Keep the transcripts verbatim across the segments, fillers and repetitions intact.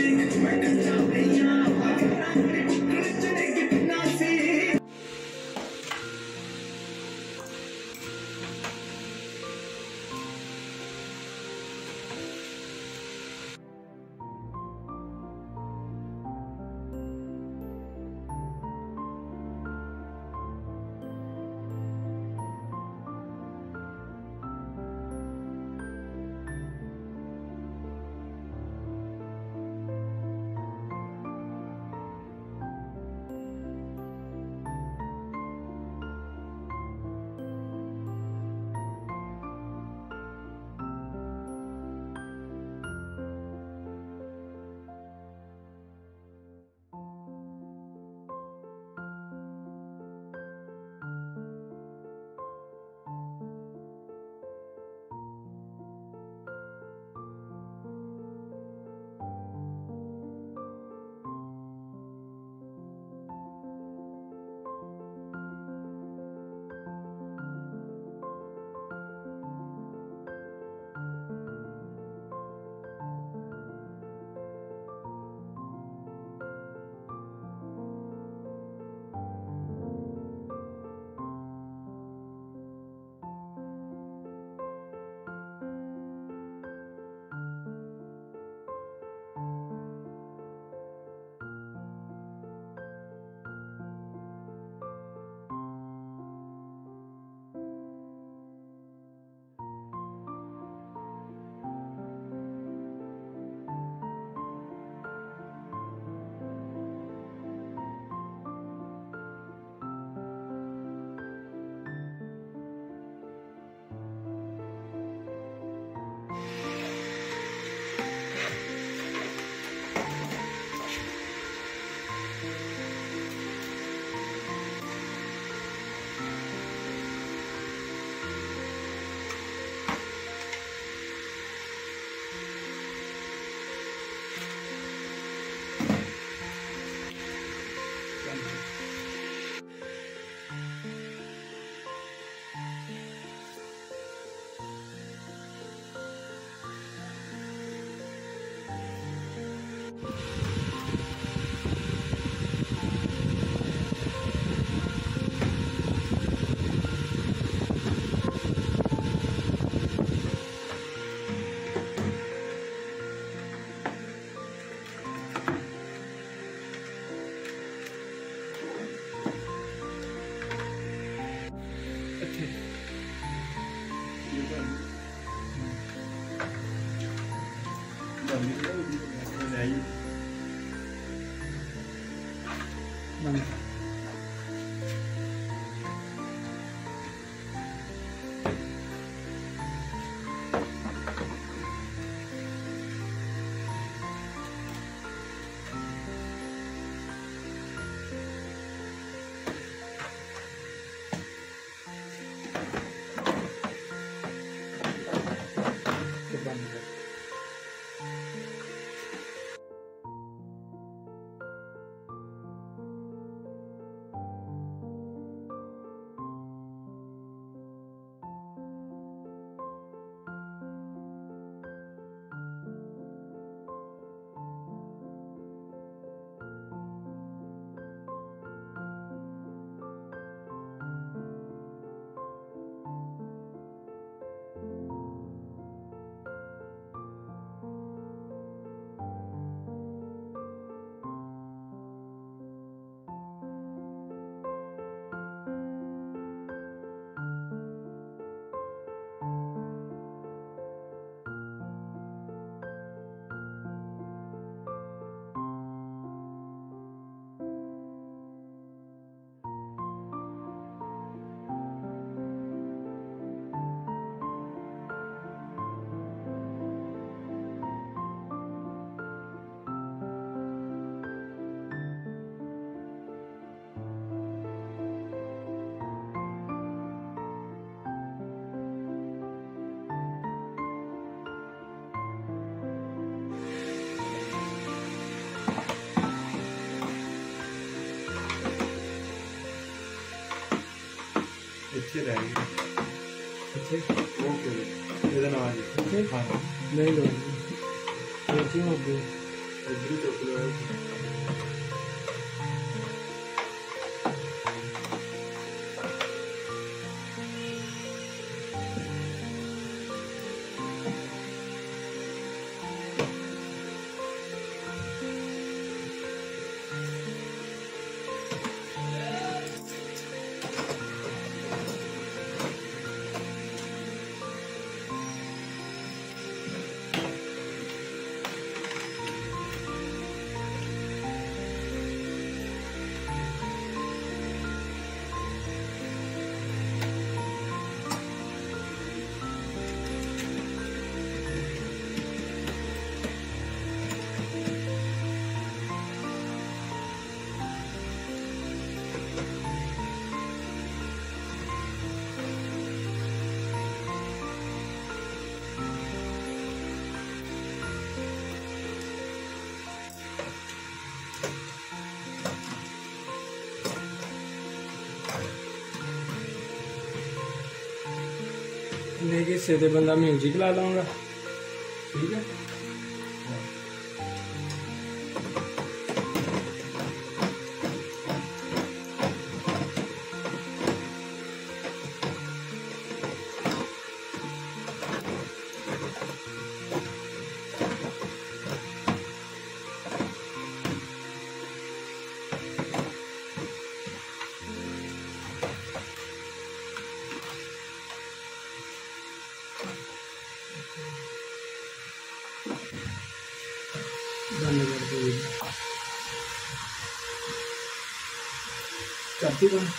Vâng. अच्छे रहेंगे अच्छे ओके धन्यवाद अच्छे हाँ नहीं लो हो गई लेके सीधे बंदा म्यूजिक ला लूँगा, ठीक है। करती हूँ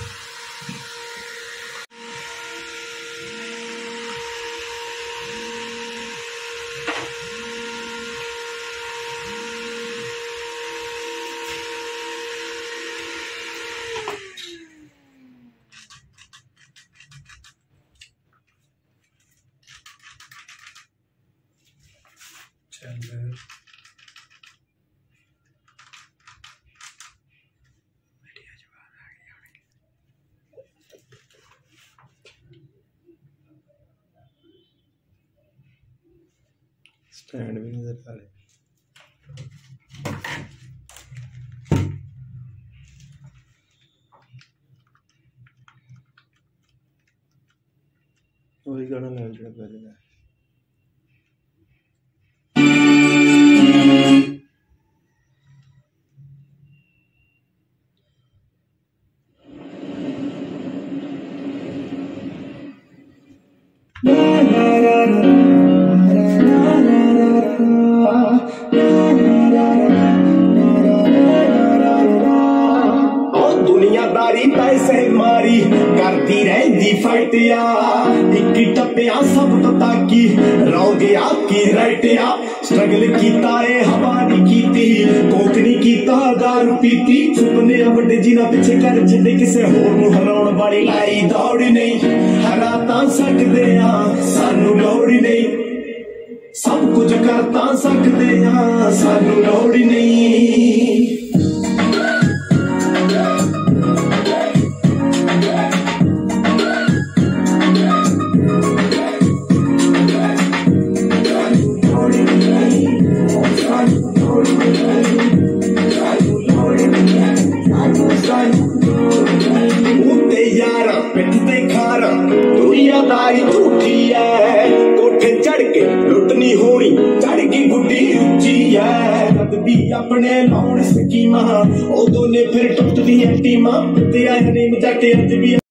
चल स्टैंड भी नजर आ रहे। वही गाना लग रहा पहले दुनियादारी पैसे मारी करती रहती फटिया एक टप्पिया सब तो ताकि रौ गया की रटिया स्ट्रगल कीता है हमारी कीती कोकनी कीता दारू पीती सुपने बड़े जिन्हां पिछे कर छड़े किसे होर नूं हराउण वाली लाई दौड़ नहीं हरा तां सकदे आ सानू लोड़ नहीं सब कुछ कर तां सकदे आ सानू लोड़ नहीं। दुनियादारी झूठी है कोठे चढ़ के लुटनी होनी चढ़ की गुड्डी उच्ची है कद भी अपने लाउन स्कीमा उदों ने फिर टुटदी है टीमा ते आए ने मजाटे अज भी